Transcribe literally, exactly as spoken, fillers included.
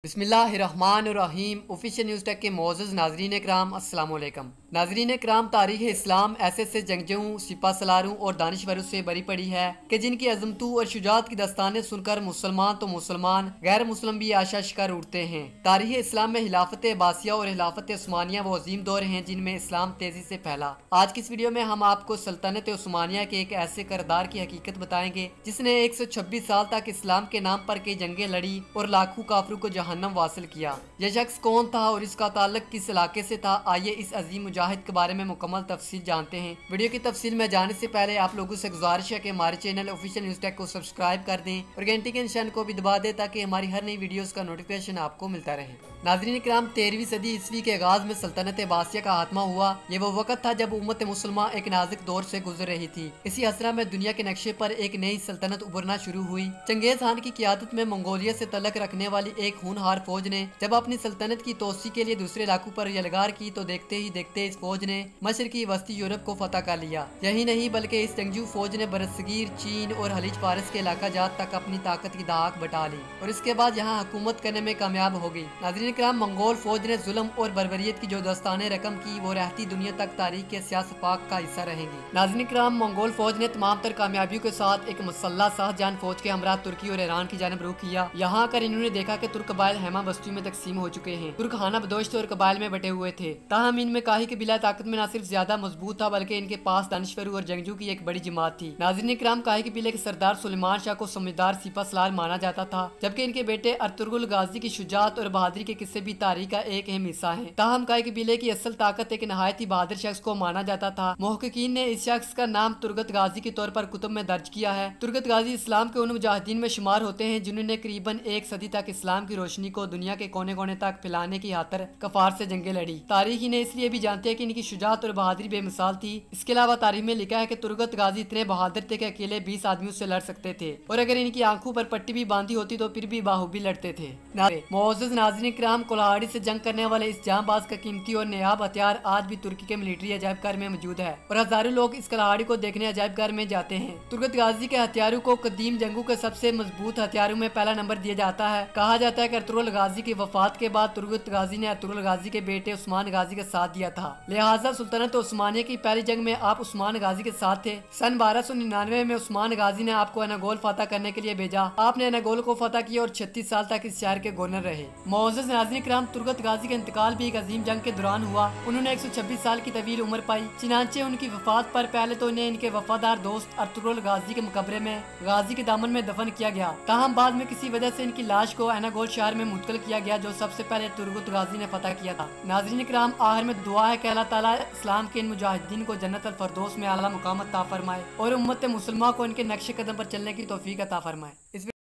बिस्मिल्लाहिर्रहमानिर्रहीम। Official news take के मोअज़्ज़ज़ नाज़रीन कराम, अस्सलाम वालेकुम। नाज़रीन कराम, तारीख़ इस्लाम ऐसे ऐसे जंगजू, सिपा सलारों और दानिशवरों से भरी पड़ी है कि जिनकी अज़मतू और शुजात की दस्तानें सुनकर मुसलमान तो मुसलमान, गैर मुस्लिम भी आशा शिकार उठते हैं। तारीख़ इस्लाम में खिलाफत अब्बासिया और खिलाफत उस्मानिया वो अजीम दौर हैं जिनमें इस्लाम तेजी से फैला। आज की इस वीडियो में हम आपको सल्तनत उस्मानिया के एक ऐसे करदार की हकीकत बताएंगे जिसने एक सौ छब्बीस साल तक इस्लाम के नाम पर कई जंगें लड़ी और लाखों काफिरों को जहन्नम वासिल किया। यह शख्स कौन था और इसका ताल्लुक किस इलाके से था, आइए इस अजीम मुजाहिद के बारे में मुकम्मल तफसील जानते हैं। वीडियो की तफसील में जाने से पहले आप लोगों से गुजारिश है कि हमारे चैनल ऑफिशियल न्यूज़ टेक को सब्सक्राइब कर दें और घंटी के निशान को भी दबा दें ताकि हमारी हर नई वीडियोस का नोटिफिकेशन आपको मिलता रहे। नाज़रीन किराम, तेरहवीं सदी ईस्वी के आगाज में सल्तनत अब्बासिया का खात्मा हुआ। ये वो वक्त था जब उम्मत मुसलमान एक नाजुक दौर से गुजर रही थी। इसी असरा में दुनिया के नक्शे पर एक नई सल्तनत उभरना शुरू हुई। चंगेज खान की क़ियादत में मंगोलिया से तल्लुक़ रखने वाली एक होनहार फौज ने जब अपनी सल्तनत की तोसी के लिए दूसरे इलाकों पर यलगार की तो देखते ही देखते इस फौज ने मशरकी वस्ती यूरोप को फतह कर लिया। यही नहीं बल्कि इस जंगजू फौज ने बरसगीर चीन और खलीज फारस के इलाका जात तक अपनी ताकत की दाक बटा ली और इसके बाद यहाँ हुकूमत करने में कामयाब हो गई। नाज़रीन किराम, मंगोल फौज ने जुल्म और बर्बरियत की जो दस्ताने रकम की वो रहती दुनिया तक तारीख के सियासत पाक का हिस्सा रहेंगी। नाज़रीन किराम, मंगोल फौज ने तमाम तर कामयाबियों के साथ एक मुसल्लह शाहजहां फौज के हमरा तुर्की और ईरान की जानब रुख किया। यहाँ आकर इन्होंने देखा कि तुर्क कबाइल हेमा बस्तियों में तकसीम हो चुके हैं। तुर्क खाना बदोश और कबाइल में बटे हुए थे। ताहम इनमें काही के बिला ताकत में न सिर्फ ज्यादा मजबूत था बल्कि इनके पास दानिशवर और जंगजू की एक बड़ी जमात थी। नाज़रीन इकराम, काही के बिले के सरदार सुलेमान शाह को समझदार सिपा सलार माना जाता था, जबकि इनके बेटे अर्तुगरुल गाजी की शुजात और बहादुरी के किस्से भी तारीख का एक अहम हिस्सा है। ताहम काही के बिले की असल ताकत एक नहायत ही बहादुर शख्स को माना जाता था। मुहक्किकीन ने इस शख्स का नाम तुर्गत गाजी के तौर पर कुतुब में दर्ज किया है। तुर्गत गाजी इस्लाम के उन मुजाहिदीन में शुमार होते हैं जिन्होंने करीबन एक सदी तक इस्लाम की रोशनी को दुनिया के कोने कोने तक फैलाने की खातिर कफार से जंगे लड़ी। तारीख इन्हें इसलिए भी जानते हैं कि इनकी शुजात और बहादुरी बेमिसाल थी। इसके अलावा तारीख में लिखा है कि तुर्गत गाजी इतने बहादुर थे कि अकेले बीस आदमियों से लड़ सकते थे और अगर इनकी आंखों पर पट्टी भी बांधी होती तो फिर भी बाहुबी लड़ते थे। मोअज़्ज़ज़ नाज़रीन किराम, कुल्हाड़ी से जंग करने वाले इस जांबाज का कीमती और नायाब हथियार आज भी तुर्की के मिलिट्री अजायब घर में मौजूद है और हजारों लोग इस कुल्हाड़ी को देखने अजायब घर में जाते हैं। तुर्गत गाजी के हथियारों को कदीम जंगों के सबसे मजबूत हथियारों में पहला नंबर दिया जाता है। कहा जाता है कि अर्तुगरुल गाजी की वफात के बाद तुर्गत गाजी ने अर्तुगरुल गाजी के बेटे उस्मान गाजी का साथ दिया था, लिहाजा सुल्तानत उस्मानिया की पहली जंग में आप उस्मान गाजी के साथ थे। सन बारह सौ निन्यानवे में उस्मान गाजी ने आपको अनागोल फतह करने के लिए भेजा। आपने अनागोल को फतह किया और छत्तीस साल तक इस शहर के गवर्नर रहे। मोअज़्ज़ज़ नाज़रीन किराम, तुर्गत गाजी का इंतकाल भी एक अजीम जंग के दौरान हुआ। उन्होंने एक सौ छब्बीस साल की तवील उम्र पाई। चिनांचे उनकी वफात पर पहले तो इन्हें इनके वफादार दोस्त अर्तुगरुल गाजी के मकबरे में गाजी के दामन में दफन किया गया। ताहम बाद में किसी वजह से इनकी लाश को अनागोल शहर में मुंतकिल किया गया जो सबसे पहले तुर्गत गाजी ने फतह किया था। नाज़रीन किराम, आखिर में दुआ है कि अल्लाह ताला इस्लाम के इन मुजाहिदीन को जन्नत अल फरदौस में आला मुकाम अता फरमाए और उम्मत मुसलमान को इनके नक्शे कदम पर चलने की तौफीक अता फरमाए। इस